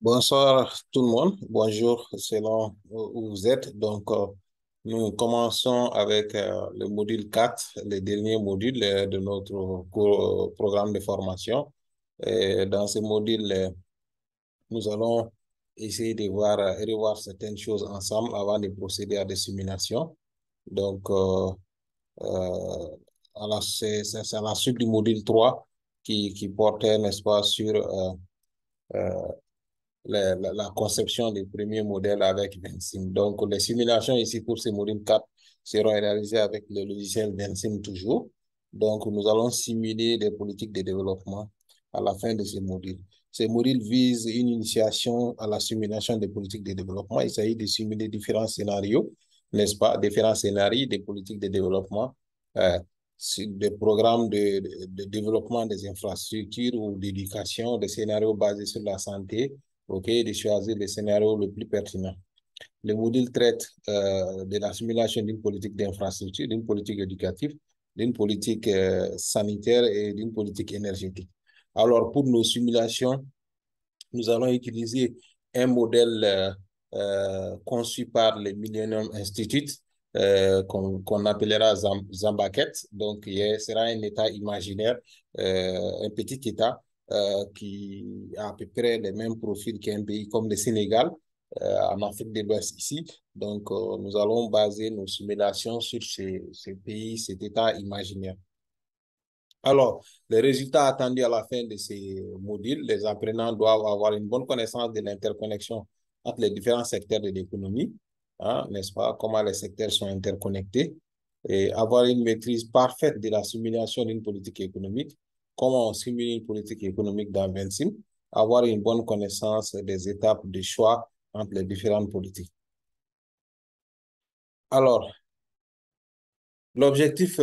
Bonsoir tout le monde. Bonjour selon où vous êtes. Nous commençons avec le module 4, le dernier module de notre programme de formation. Et dans ce module, nous allons essayer de revoir certaines choses ensemble avant de procéder à des simulations. Donc, euh, euh, c'est à la suite du module 3 qui portait, n'est-ce pas, sur euh, la conception des premiers modèles avec Vensim. Donc, les simulations ici pour ce module 4 seront réalisées avec le logiciel Vensim toujours. Donc, nous allons simuler des politiques de développement à la fin de ce module. Ces modules visent une initiation à la simulation des politiques de développement. Il s'agit de simuler différents scénarios, n'est-ce pas? Différents scénarios des politiques de développement, euh, des programmes de développement des infrastructures ou d'éducation, des scénarios basés sur la santé, OK, de choisir le scénario le plus pertinent. Le module traite de la simulation d'une politique d'infrastructure, d'une politique éducative, d'une politique sanitaire et d'une politique énergétique. Alors, pour nos simulations, nous allons utiliser un modèle conçu par le Millennium Institute qu'on appellera Zambaket. Donc, il sera un État imaginaire, un petit État qui a à peu près le même profil qu'un pays comme le Sénégal, en Afrique de l'Ouest ici. Nous allons baser nos simulations sur ce pays, cet État imaginaire. Alors, les résultats attendus à la fin de ces modules, les apprenants doivent avoir une bonne connaissance de l'interconnexion entre les différents secteurs de l'économie, hein, n'est-ce pas, comment les secteurs sont interconnectés, et avoir une maîtrise parfaite de la simulation d'une politique économique, comment on simule une politique économique dans Vinci, avoir une bonne connaissance des étapes de choix entre les différentes politiques. Alors, l'objectif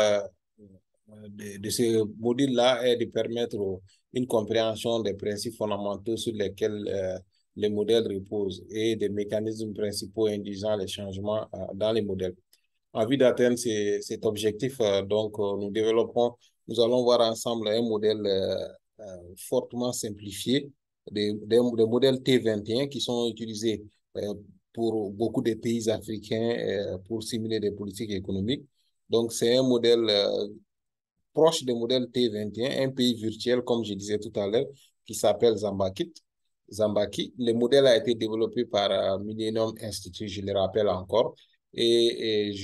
de ce module-là est de permettre une compréhension des principes fondamentaux sur lesquels les modèles reposent et des mécanismes principaux induisant les changements dans les modèles. En vue d'atteindre cet objectif, nous allons voir ensemble un modèle fortement simplifié, des modèles T21 qui sont utilisés pour beaucoup de pays africains pour simuler des politiques économiques. Donc, c'est un modèle proche des modèles T21, un pays virtuel, comme je disais tout à l'heure, qui s'appelle Zambaki. Le modèle a été développé par Millennium Institute, je le rappelle encore, et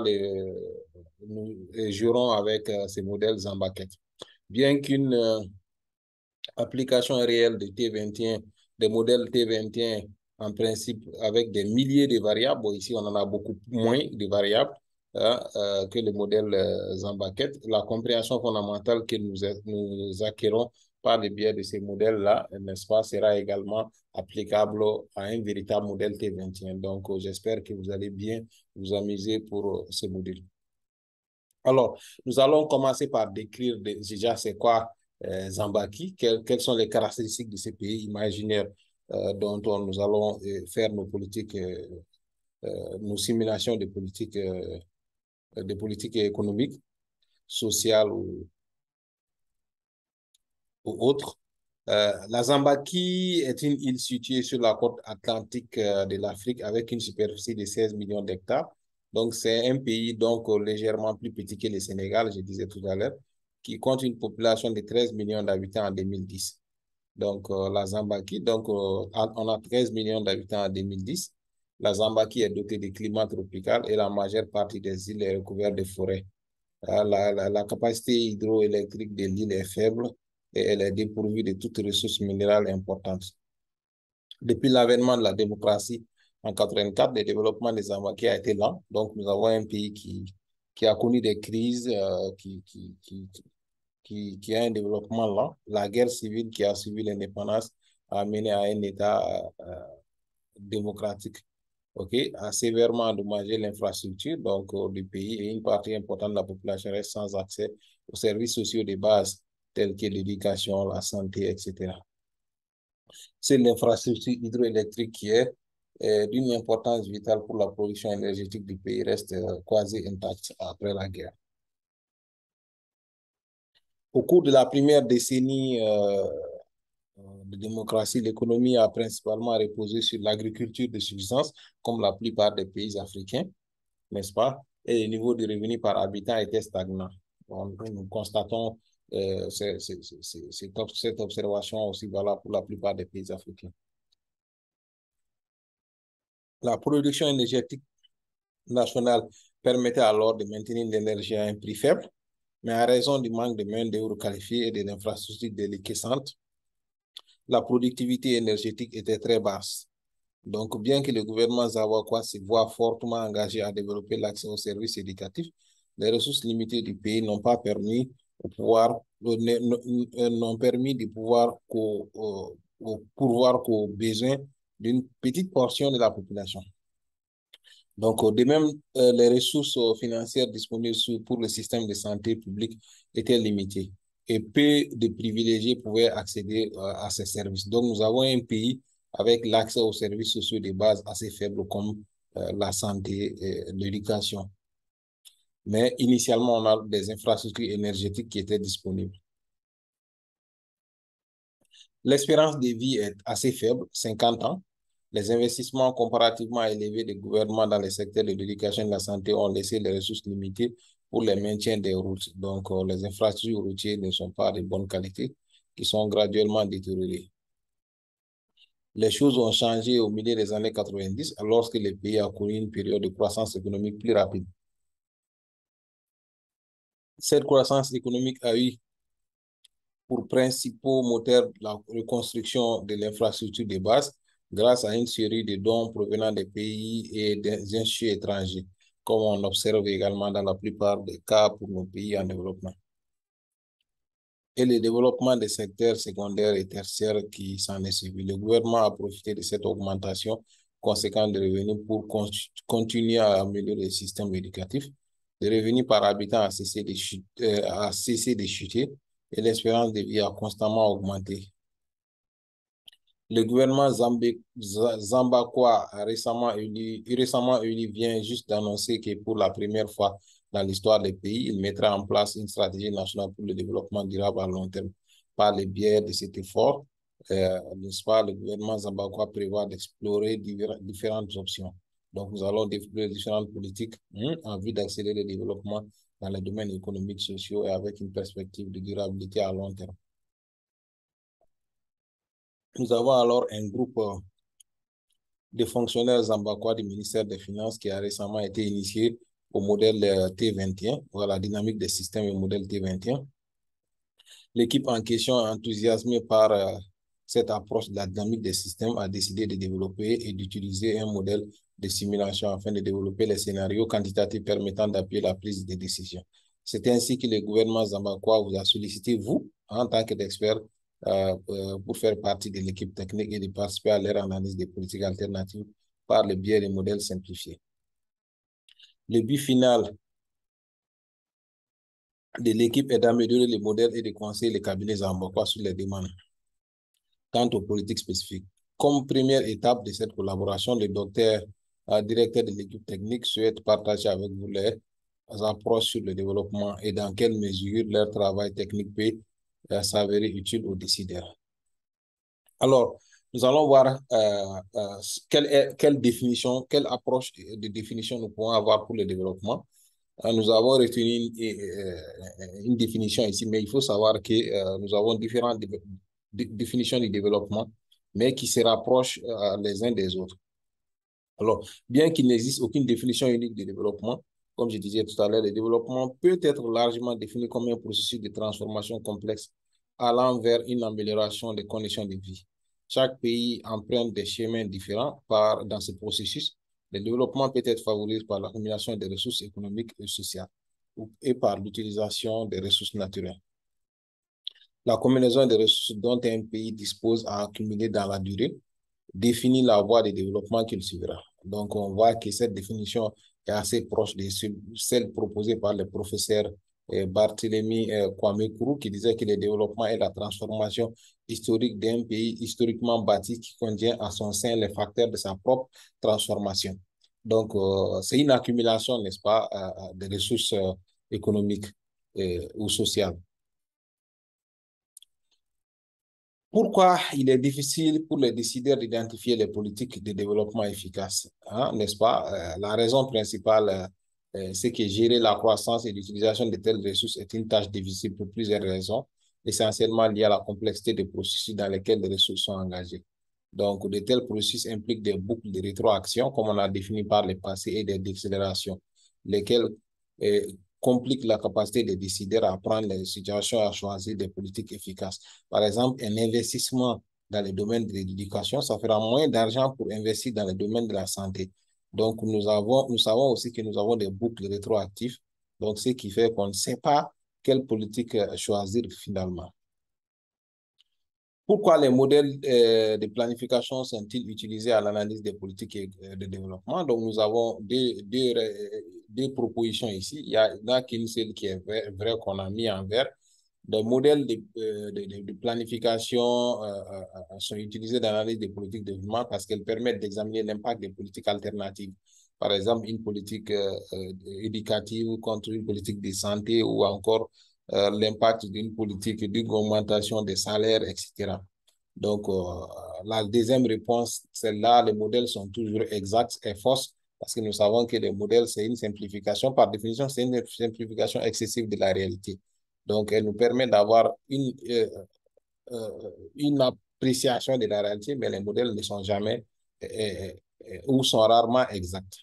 nous jouerons avec ce modèle Zambaki. Bien qu'une application réelle de T21, des modèles T21, en principe, avec des milliers de variables. Bon, ici, on en a beaucoup moins de variables que le modèle Zambaket. La compréhension fondamentale que nous acquérons par le biais de ces modèles-là, n'est-ce pas, sera également applicable à un véritable modèle T21. Donc, j'espère que vous allez bien vous amuser pour ce modèle. Alors, nous allons commencer par décrire déjà c'est quoi Zambaki, quelles sont les caractéristiques de ce pays imaginaire nous allons faire nos politiques, nos simulations de politiques économiques, sociales ou autres. La Zambaki est une île située sur la côte atlantique de l'Afrique avec une superficie de 16 millions d'hectares. Donc, c'est un pays légèrement plus petit que le Sénégal, je disais tout à l'heure, qui compte une population de 13 millions d'habitants en 2010. La Zambaki, on a 13 millions d'habitants en 2010. La Zambaki est dotée de climat tropical et la majeure partie des îles est recouverte de forêts. La capacité hydroélectrique de l'île est faible et elle est dépourvue de toutes ressources minérales importantes. Depuis l'avènement de la démocratie en 84, le développement des Zambaki a été lent. Donc, nous avons un pays qui a connu des crises, qui a un développement lent. La guerre civile qui a suivi l'indépendance a mené à un État démocratique, OK, a sévèrement endommagé l'infrastructure du pays et une partie importante de la population reste sans accès aux services sociaux de base tels que l'éducation, la santé, etc. C'est l'infrastructure hydroélectrique qui est d'une importance vitale pour la production énergétique du pays reste quasi intacte après la guerre. Au cours de la première décennie de démocratie, l'économie a principalement reposé sur l'agriculture de subsistance, comme la plupart des pays africains, n'est-ce pas? Et le niveau de revenu par habitant était stagnant. Donc, nous constatons cette observation aussi valable pour la plupart des pays africains. La production énergétique nationale permettait alors de maintenir l'énergie à un prix faible, mais en raison du manque de main-d'œuvre qualifiée et des infrastructures déliquescentes, la productivité énergétique était très basse. Donc, bien que le gouvernement zaouakois se voit fortement engagé à développer l'accès aux services éducatifs, les ressources limitées du pays n'ont pas permis n'ont permis de pouvoir pourvoir qu'aux besoins d'une petite portion de la population. Donc, de même, les ressources financières disponibles pour le système de santé publique étaient limitées et peu de privilégiés pouvaient accéder à ces services. Donc, nous avons un pays avec l'accès aux services sociaux de base assez faible comme la santé et l'éducation. Mais initialement, on a des infrastructures énergétiques qui étaient disponibles. L'espérance de vie est assez faible, 50 ans. Les investissements comparativement élevés des gouvernements dans les secteurs de l'éducation et de la santé ont laissé les ressources limitées pour le maintien des routes. Donc, les infrastructures routières ne sont pas de bonne qualité, qui sont graduellement détériorées. Les choses ont changé au milieu des années 90, lorsque le pays a connu une période de croissance économique plus rapide. Cette croissance économique a eu pour principaux moteurs la reconstruction de l'infrastructure de base grâce à une série de dons provenant des pays et des instituts étrangers, comme on observe également dans la plupart des cas pour nos pays en développement. Et le développement des secteurs secondaires et tertiaires qui s'en est suivi. Le gouvernement a profité de cette augmentation conséquente de revenus pour continuer à améliorer le système éducatif. Le revenu par habitant a cessé de chuter et l'espérance de vie a constamment augmenté. Le gouvernement zambakois a récemment élu vient juste d'annoncer que pour la première fois dans l'histoire des pays, il mettra en place une stratégie nationale pour le développement durable à long terme. Par le biais de cet effort, n'est-ce pas, le gouvernement zambakois prévoit d'explorer différentes options. Donc, nous allons développer différentes politiques en vue d'accélérer le développement dans les domaines économiques, sociaux et avec une perspective de durabilité à long terme. Nous avons alors un groupe de fonctionnaires zambakois du ministère des Finances qui a récemment été initié au modèle T21, voilà, la dynamique des systèmes et modèle T21. L'équipe en question, enthousiasmée par cette approche de la dynamique des systèmes, a décidé de développer et d'utiliser un modèle de simulation afin de développer les scénarios quantitatifs permettant d'appuyer la prise de décision. C'est ainsi que le gouvernement zambakois vous a sollicité, vous, en tant qu'expert, pour faire partie de l'équipe technique et de participer à leur analyse des politiques alternatives par le biais des modèles simplifiés. Le but final de l'équipe est d'améliorer les modèles et de conseiller les cabinets zambakois sur les demandes quant aux politiques spécifiques. Comme première étape de cette collaboration, le directeur de l'équipe technique souhaite partager avec vous les approches sur le développement et dans quelle mesure leur travail technique peut s'avérer utile aux décideurs. Alors, nous allons voir quelle définition, quelle approche de définition nous pouvons avoir pour le développement. Nous avons retenu une définition ici, mais il faut savoir que nous avons différentes définitions du développement, mais qui se rapprochent les uns des autres. Alors, bien qu'il n'existe aucune définition unique du développement, comme je disais tout à l'heure, le développement peut être largement défini comme un processus de transformation complexe allant vers une amélioration des conditions de vie. Chaque pays emprunte des chemins différents dans ce processus. Le développement peut être favorisé par l'accumulation des ressources économiques et sociales et par l'utilisation des ressources naturelles. La combinaison des ressources dont un pays dispose à accumuler dans la durée définit la voie de développement qu'il suivra. Donc, on voit que cette définition est assez proche de celle proposée par le professeur Barthélemy Kwame Kourou, qui disait que le développement est la transformation historique d'un pays historiquement bâti qui contient à son sein les facteurs de sa propre transformation. Donc, c'est une accumulation, n'est-ce pas, de ressources économiques ou sociales. Pourquoi il est difficile pour les décideurs d'identifier les politiques de développement efficaces, hein, n'est-ce pas? La raison principale, c'est que gérer la croissance et l'utilisation de telles ressources est une tâche difficile pour plusieurs raisons, essentiellement liées à la complexité des processus dans lesquels les ressources sont engagées. Donc, de tels processus impliquent des boucles de rétroaction, comme on a défini par le passé, et des décélérations, lesquelles euh, compliquent la capacité des décideurs à prendre les situations à choisir des politiques efficaces. Par exemple, un investissement dans le domaine de l'éducation, ça fera moins d'argent pour investir dans le domaine de la santé. Donc, nous savons aussi que nous avons des boucles rétroactives. Donc, ce qui fait qu'on ne sait pas quelle politique choisir finalement. Pourquoi les modèles de planification sont-ils utilisés à l'analyse des politiques de développement? Donc, nous avons deux propositions ici. Il y en a qu'une seule qui est vraie qu'on a mis en vert. Les modèles de planification sont utilisés dans l'analyse des politiques de développement parce qu'elles permettent d'examiner l'impact des politiques alternatives. Par exemple, une politique éducative contre une politique de santé ou encore l'impact d'une politique d'une augmentation des salaires, etc. Donc, la deuxième réponse, celle-là, les modèles sont toujours exacts et fausses parce que nous savons que les modèles, c'est une simplification. Par définition, c'est une simplification excessive de la réalité. Donc, elle nous permet d'avoir une appréciation de la réalité, mais les modèles ne sont jamais ou sont rarement exacts.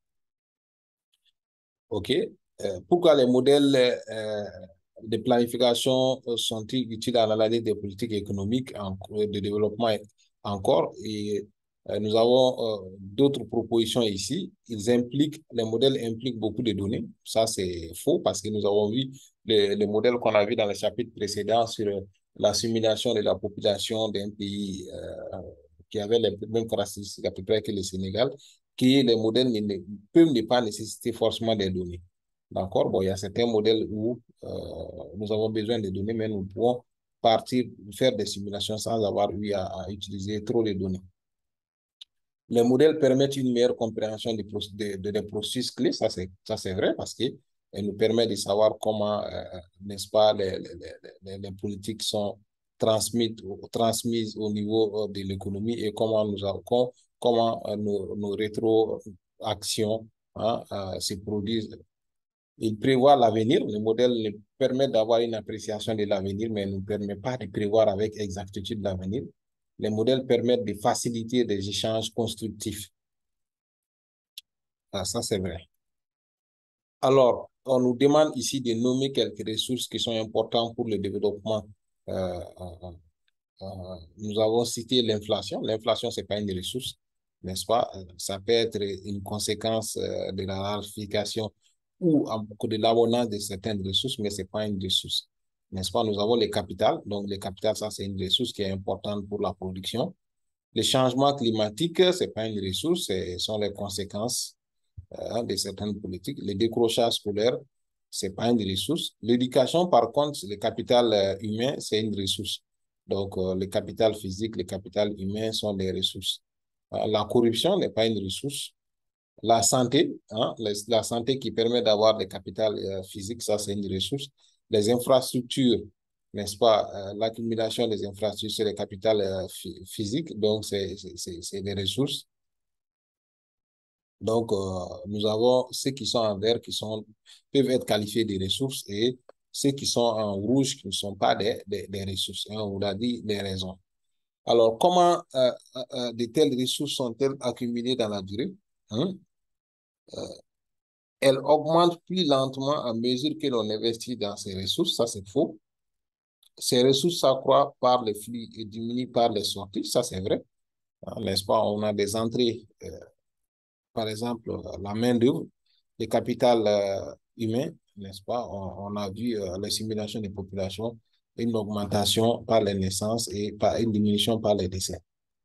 OK? Pourquoi les modèles de planification sont-ils utiles à l'analyse des politiques économiques de développement encore? Et nous avons d'autres propositions ici. Les modèles impliquent beaucoup de données. Ça, c'est faux parce que nous avons vu les modèles qu'on a vus dans le chapitre précédent sur la simulation de la population d'un pays qui avait les mêmes caractéristiques à peu près que le Sénégal, qui les modèles peuvent ne pas nécessiter forcément des données. D'accord? Bon, il y a certains modèles où nous avons besoin de données, mais nous pouvons partir, faire des simulations sans avoir eu à utiliser trop de données. Les modèles permettent une meilleure compréhension des processus clés, ça c'est vrai, parce qu'ils nous permettent de savoir comment, n'est-ce pas, les politiques sont transmises au niveau de l'économie et comment nos rétroactions hein, se produisent. Ils prévoient l'avenir. Le modèle nous permet d'avoir une appréciation de l'avenir, mais ne nous permet pas de prévoir avec exactitude l'avenir. Les modèles permettent de faciliter des échanges constructifs. Ah, ça, c'est vrai. Alors, on nous demande ici de nommer quelques ressources qui sont importantes pour le développement. Euh, euh, Nous avons cité l'inflation. L'inflation, c'est pas une ressource, n'est-ce pas? Ça peut être une conséquence de la rarification ou de l'abondance de certaines ressources, mais c'est pas une ressource, n'est-ce pas? Nous avons les capitales. Donc, les capitales, ça, c'est une ressource qui est importante pour la production. Les changements climatiques, c'est pas une ressource, ce sont les conséquences de certaines politiques. Le décrochage scolaire, c'est pas une ressource. L'éducation, par contre, le capital humain, c'est une ressource. Donc, le capital physique, le capital humain sont des ressources. La corruption n'est pas une ressource. La santé, hein, la santé qui permet d'avoir des capitales physiques, ça, c'est une ressource. Les infrastructures, n'est-ce pas? L'accumulation des infrastructures, c'est les capitales physiques, donc c'est des ressources. Donc, nous avons ceux qui sont en vert peuvent être qualifiés de ressources et ceux qui sont en rouge qui ne sont pas des ressources. Hein, on vous a dit les raisons. Alors, comment de telles ressources sont-elles accumulées dans la durée? Hein? Elles augmentent plus lentement à mesure que l'on investit dans ces ressources. Ça, c'est faux. Ces ressources s'accroissent par les flux et diminuent par les sorties. Ça, c'est vrai. Hein, n'est-ce pas? On a des entrées par exemple, la main-d'œuvre, le capital humain, n'est-ce pas? On a vu les simulations des populations, une augmentation par les naissances et par une diminution par les décès.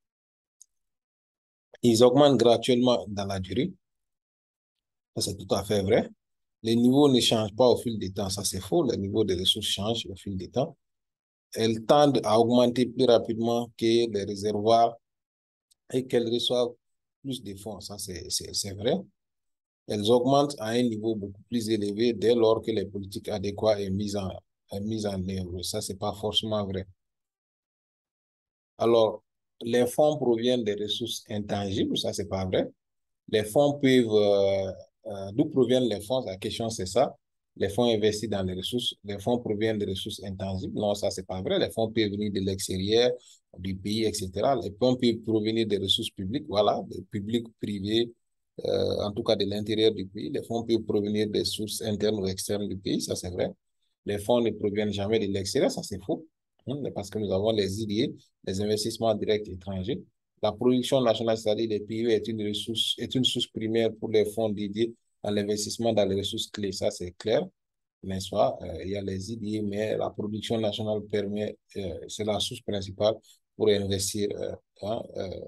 Ils augmentent graduellement dans la durée, ça c'est tout à fait vrai. Les niveaux ne changent pas au fil du temps, ça c'est faux. Les niveaux des ressources changent au fil du temps. Elles tendent à augmenter plus rapidement que les réservoirs et qu'elles reçoivent plus de fonds, ça c'est vrai. Elles augmentent à un niveau beaucoup plus élevé dès lors que les politiques adéquates sont mises en œuvre. Ça, c'est pas forcément vrai. Alors, les fonds proviennent des ressources intangibles, ça, c'est pas vrai. Les fonds peuvent, d'où proviennent les fonds? La question, c'est ça. Les fonds investis dans les ressources, les fonds proviennent des ressources intangibles. Non, ça, c'est pas vrai. Les fonds peuvent venir de l'extérieur, du pays, etc. Les fonds peuvent provenir des ressources publiques, voilà, des publics, privés, en tout cas de l'intérieur du pays. Les fonds peuvent provenir des sources internes ou externes du pays, ça, c'est vrai. Les fonds ne proviennent jamais de l'extérieur, ça, c'est faux. Parce que nous avons les IDA, les investissements directs étrangers. La production nationale, c'est-à-dire les PIB, est une source primaire pour les fonds dédiés à l'investissement dans les ressources clés. Ça, c'est clair, n'est-ce pas? Il y a les idées, mais la production nationale permet, c'est la source principale pour investir hein,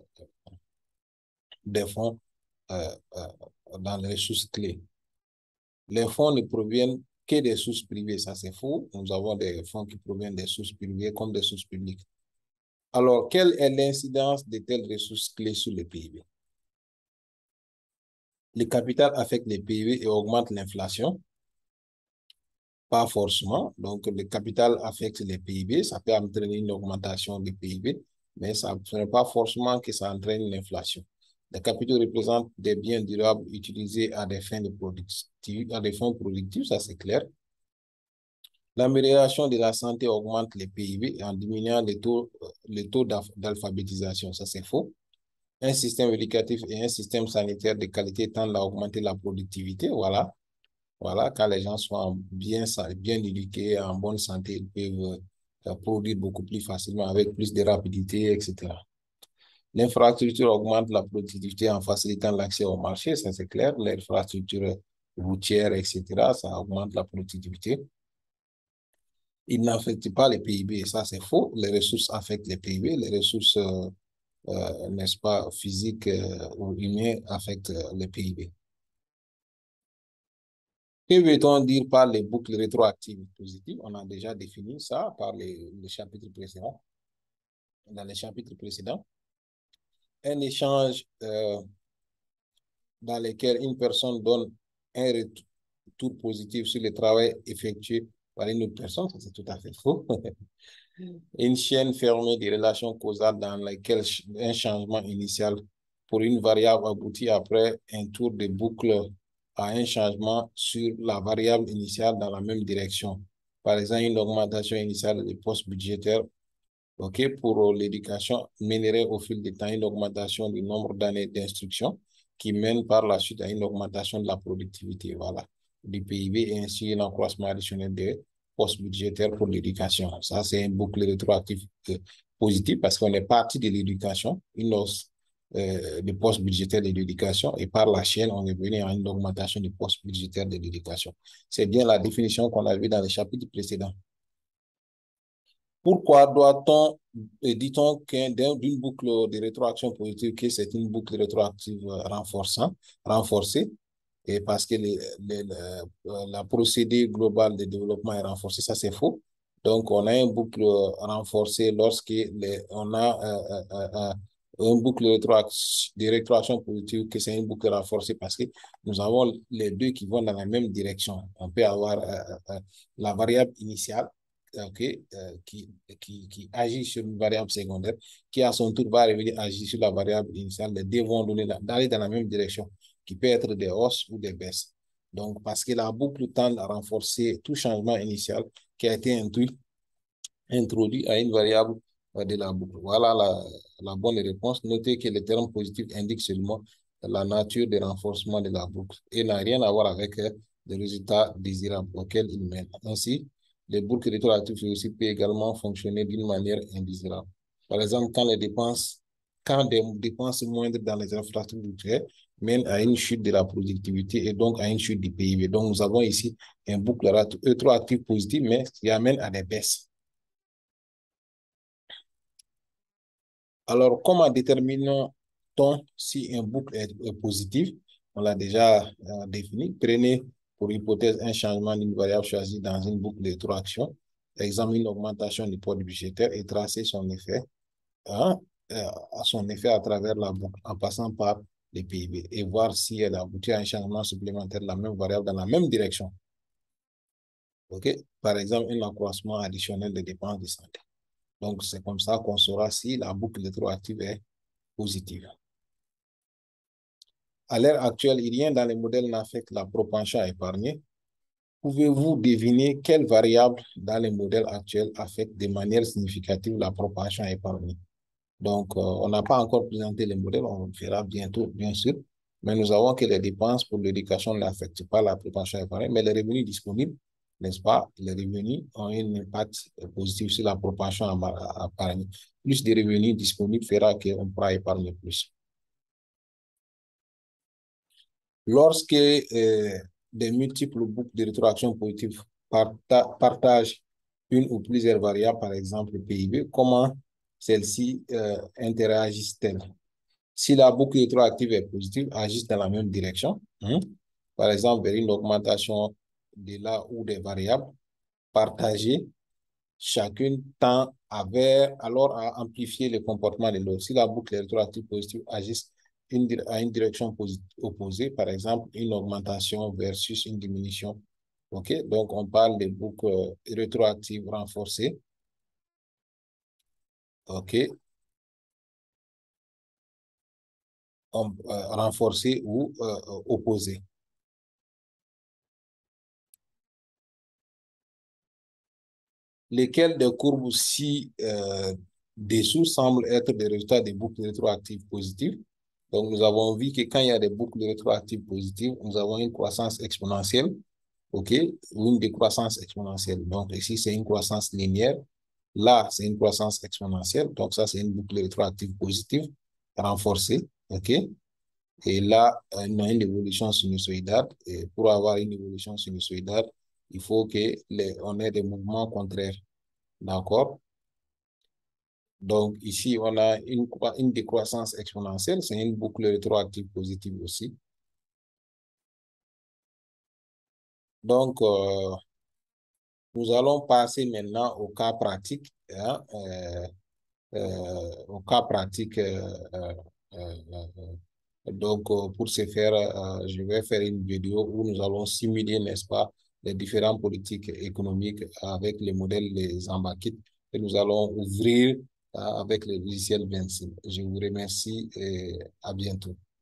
des fonds euh, dans les ressources clés. Les fonds ne proviennent que des sources privées. Ça, c'est faux. Nous avons des fonds qui proviennent des sources privées comme des sources publiques. Alors, quelle est l'incidence de telles ressources clés sur le PIB? Le capital affecte les PIB et augmente l'inflation. Pas forcément. Donc, le capital affecte les PIB. Ça peut entraîner une augmentation du PIB, mais ça ne fait pas forcément que ça entraîne l'inflation. Les capitaux représentent des biens durables utilisés à des fins productives, ça c'est clair. L'amélioration de la santé augmente les PIB en diminuant les taux d'alphabétisation, ça c'est faux. Un système éducatif et un système sanitaire de qualité tendent à augmenter la productivité, voilà. Voilà, quand les gens sont bien éduqués, en bonne santé, ils peuvent produire beaucoup plus facilement, avec plus de rapidité, etc. L'infrastructure augmente la productivité en facilitant l'accès au marché, ça c'est clair. L'infrastructure routière, etc., ça augmente la productivité. Il n'affecte pas les PIB, ça c'est faux. Les ressources affectent les PIB, les ressources, n'est-ce pas, physiques ou humaines affectent les PIB. Que veut-on dire par les boucles rétroactives positives? On a déjà défini ça par les chapitres précédents. Dans les chapitres précédents, un échange dans lequel une personne donne un retour positif sur le travail effectué par une autre personne, ça c'est tout à fait faux. Une chaîne fermée des relations causales dans laquelle un changement initial pour une variable aboutit après un tour de boucle à un changement sur la variable initiale dans la même direction. Par exemple, une augmentation initiale des postes budgétaires, ok, pour l'éducation mènerait au fil du temps une augmentation du nombre d'années d'instruction qui mène par la suite à une augmentation de la productivité, voilà, du PIB et ainsi un accroissement additionnel des postes budgétaires pour l'éducation. Ça, c'est une boucle rétroactive positive parce qu'on est parti de l'éducation, une hausse des postes budgétaires de l'éducation et par la chaîne, on est venu à une augmentation des postes budgétaires de l'éducation. C'est bien la définition qu'on a vue dans les chapitres précédents. Pourquoi doit-on, dit-on d'une boucle de rétroaction positive que c'est une boucle rétroactive renforcée, et parce que la procédé globale de développement est renforcée, ça c'est faux. Donc, on a une boucle renforcée lorsque on a une boucle de rétroaction positive, que c'est une boucle renforcée parce que nous avons les deux qui vont dans la même direction. On peut avoir la variable initiale okay, qui agit sur une variable secondaire, qui à son tour va revenir agir sur la variable initiale. Les deux vont aller dans la même direction, qui peut être des hausses ou des baisses. Donc, parce que la boucle tend à renforcer tout changement initial qui a été introduit à une variable de la boucle. Voilà la bonne réponse. Notez que le terme positif indique seulement la nature de renforcement de la boucle et n'a rien à voir avec les résultats désirables auxquels il mène. Ainsi, les boucles rétroactives aussi peuvent également fonctionner d'une manière indésirable. Par exemple, quand des dépenses moindres dans les infrastructures mènent à une chute de la productivité et donc à une chute du PIB. Donc, nous avons ici un boucle rétroactive positive, mais qui amène à des baisses. Alors, comment détermine-t-on si un boucle est positif? On l'a déjà défini. Prenez pour hypothèse un changement d'une variable choisie dans une boucle de trois actions. Exemple, une augmentation du poids budgétaire et tracer son effet, hein, à son effet à travers la boucle en passant par les PIB et voir si elle aboutit à un changement supplémentaire de la même variable dans la même direction. OK? Par exemple, un accroissement additionnel des dépenses de santé. Donc, c'est comme ça qu'on saura si la boucle rétroactive est positive. À l'heure actuelle, rien dans les modèles n'affecte la propension à épargner. Pouvez-vous deviner quelle variable dans les modèles actuels affecte de manière significative la propension à épargner? Donc, on n'a pas encore présenté les modèles, on le fera bientôt, bien sûr, mais nous avons que les dépenses pour l'éducation n'affectent pas la propension à épargner, mais les revenus disponibles, n'est-ce pas, les revenus ont un impact positif sur la propension à épargner. Plus de revenus disponibles fera qu'on pourra épargner plus. Lorsque des multiples boucles de rétroaction positive partagent une ou plusieurs variables, par exemple le PIB, comment celles-ci interagissent-elles? Si la boucle rétroactive est positive, agissent dans la même direction, hein. Par exemple, vers une augmentation de la ou des variables partagées, chacune tend alors à amplifier le comportement de l'autre. Si la boucle rétroactive positive agit à une direction opposée, par exemple, une augmentation versus une diminution. OK? Donc, on parle de boucles rétroactives renforcées. OK? Renforcées ou opposées. Lesquelles des courbes ci-dessous semblent être des résultats des boucles rétroactives positives. Donc, nous avons vu que quand il y a des boucles rétroactives positives, nous avons une croissance exponentielle, OK, ou une décroissance exponentielle. Donc, ici, c'est une croissance linéaire. Là, c'est une croissance exponentielle. Donc, ça, c'est une boucle rétroactive positive renforcée, OK. Et là, on a une évolution sinusoïdale. Et pour avoir une évolution sinusoïdale, il faut on ait des mouvements contraires. D'accord? Donc, ici, on a une décroissance exponentielle. C'est une boucle rétroactive positive aussi. Donc, nous allons passer maintenant au cas pratique, hein, au cas pratique. Donc, pour ce faire, je vais faire une vidéo où nous allons simuler, n'est-ce pas, les différentes politiques économiques avec les modèles des Ambakit et nous allons ouvrir avec le logiciel Vinci. Je vous remercie et à bientôt.